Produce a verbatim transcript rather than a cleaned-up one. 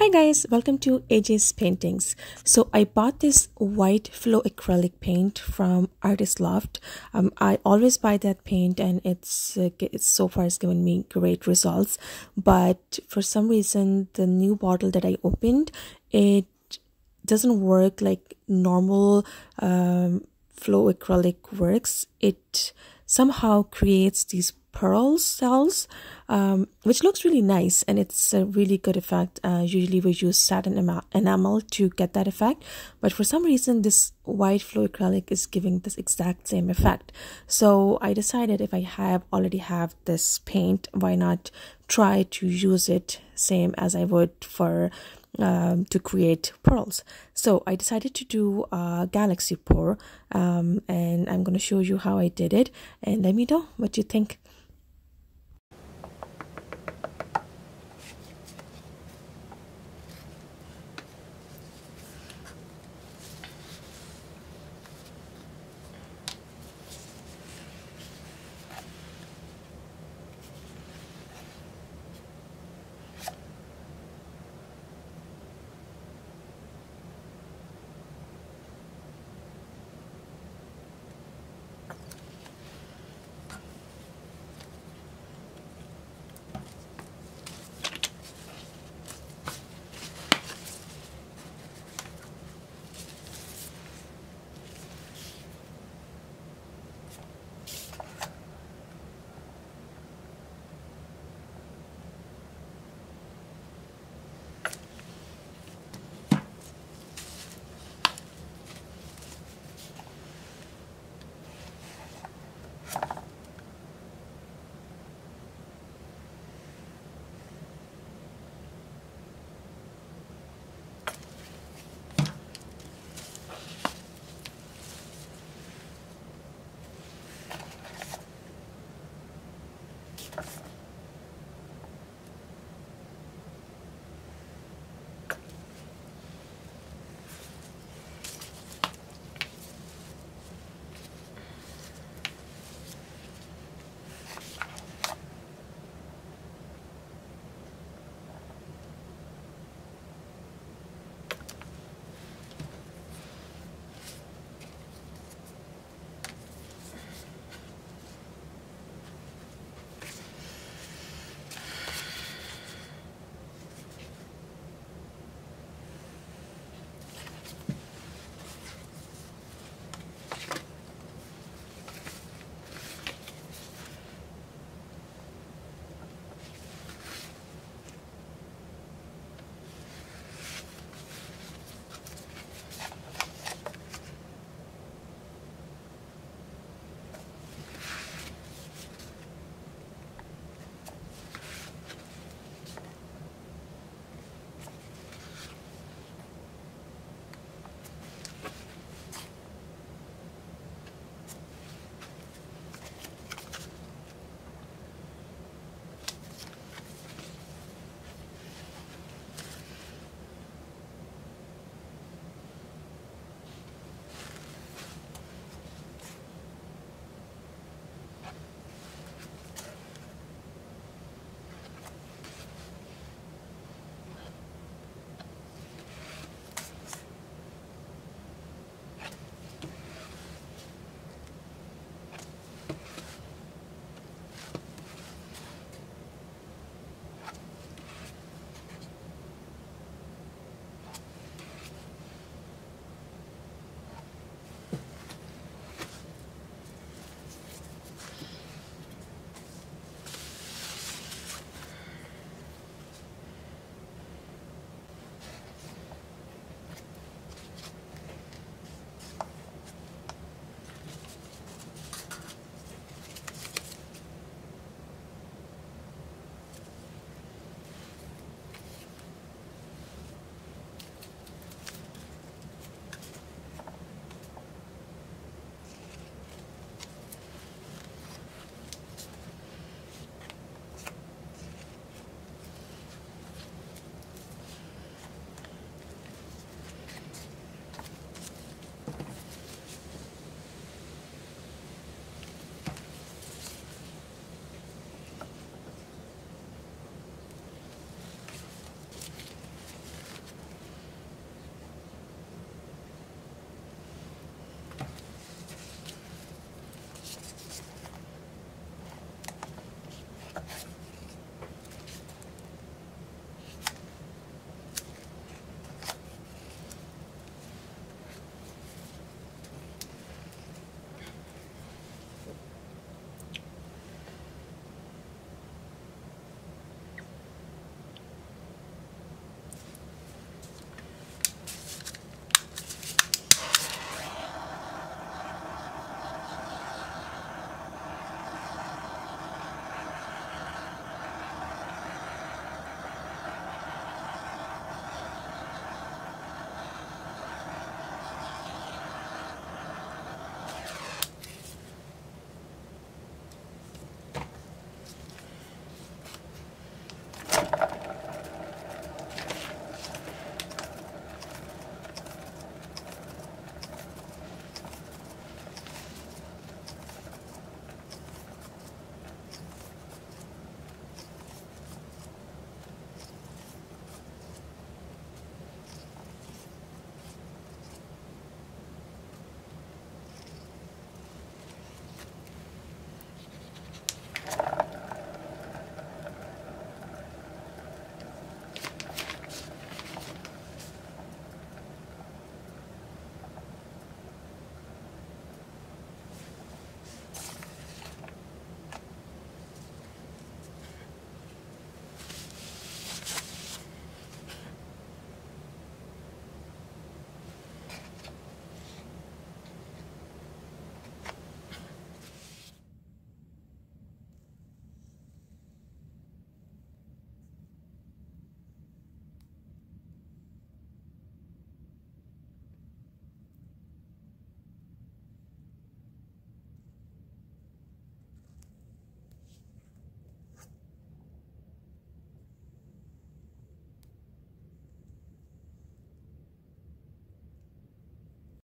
Hi guys, welcome to A J's Paintings. So I bought this white flow acrylic paint from Artist Loft. Um, I always buy that paint and it's, uh, it's so far it's given me great results. But for some reason, the new bottle that I opened, it doesn't work like normal um, flow acrylic works. It somehow creates these pearl cells, um, which looks really nice, and it's a really good effect. Uh, usually we use satin enamel to get that effect, but for some reason this white flow acrylic is giving this exact same effect. So I decided if I have already have this paint, why not try to use it same as I would for Um, to create pearls. So I decided to do a galaxy pour, um, and I'm going to show you how I did it, and let me know what you think.